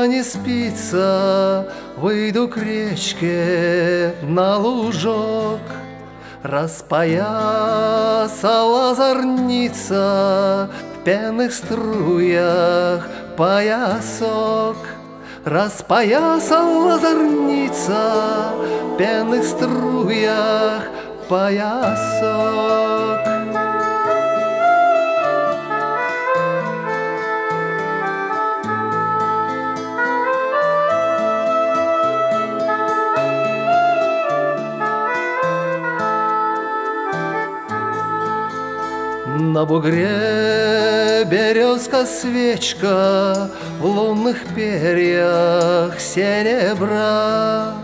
Тихонько не спится, выйду к речке на лужок. Распоясала зорница, в пенных струях поясок. Распоясала зорница, в пенных струях поясок. На бугре березка-свечка, в лунных перьях серебра.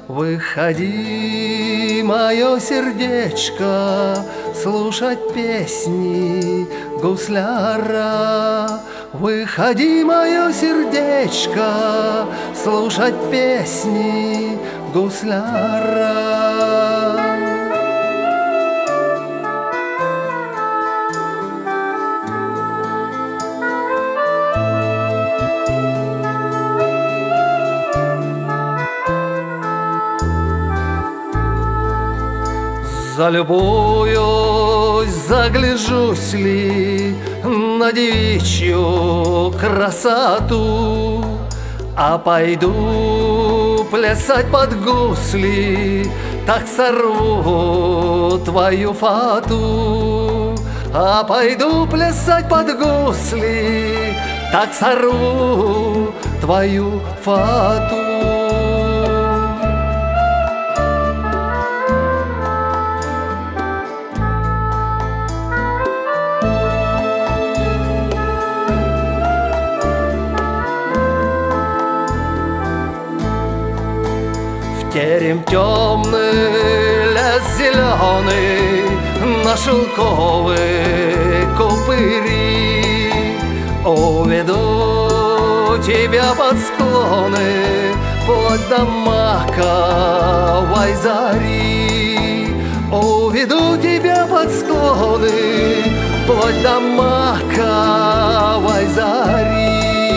Выходи, мое сердечко, слушать песни гусляра. Выходи, мое сердечко, слушать песни гусляра. Залюбуюсь, загляжусь ли на девичью красоту, а пойду плясать под гусли, так сорву твою фату. А пойду плясать под гусли, так сорву твою фату. Терем темный, лес зеленый, на шелковые купыри. Уведу тебя под склоны, вплоть до маковой зари. Уведу тебя под склоны, вплоть до маковой зари.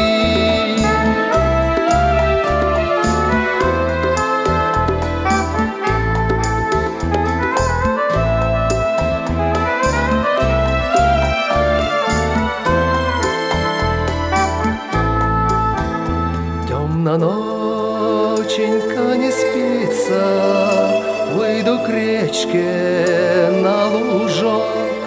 На ноченька не спится, выйду к речке на лужок.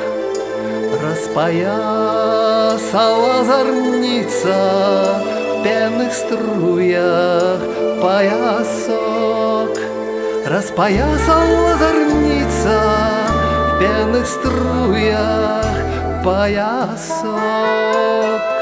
Распоясала зорница, в пенных струях поясок. Распоясала зорница, в пенных струях поясок.